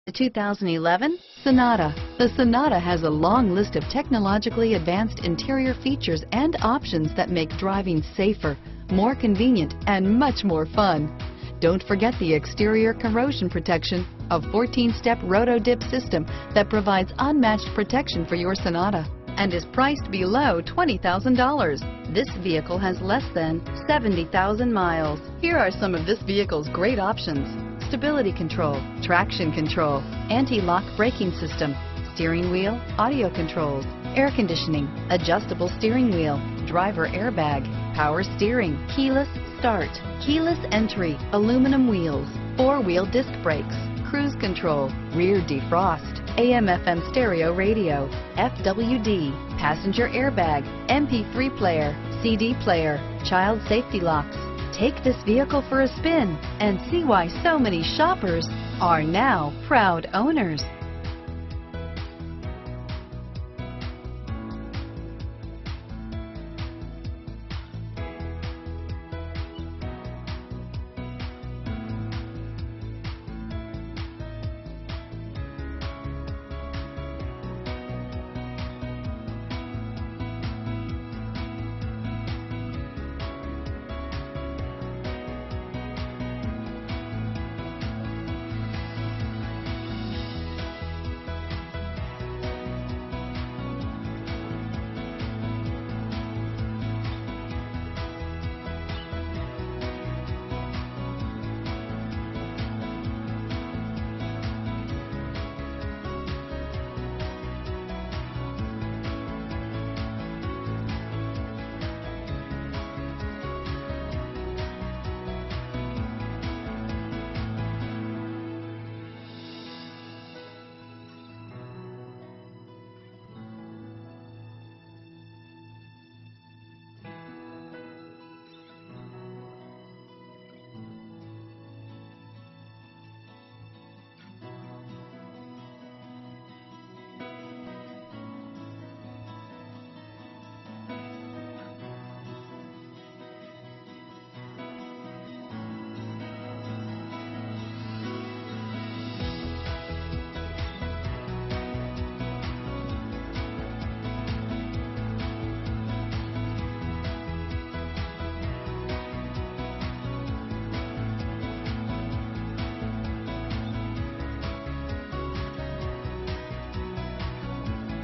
The 2011 Sonata. The Sonata has a long list of technologically advanced interior features and options that make driving safer, more convenient, and much more fun. Don't forget the exterior corrosion protection, a 14-step roto-dip system that provides unmatched protection for your Sonata and is priced below $20,000. This vehicle has less than 70,000 miles. Here are some of this vehicle's great options: stability control, traction control, anti-lock braking system, steering wheel audio controls, air conditioning, adjustable steering wheel, driver airbag, power steering, keyless start, keyless entry, aluminum wheels, four-wheel disc brakes, cruise control, rear defrost, AM/FM stereo radio, FWD, passenger airbag, MP3 player, CD player, child safety locks. Take this vehicle for a spin and see why so many shoppers are now proud owners.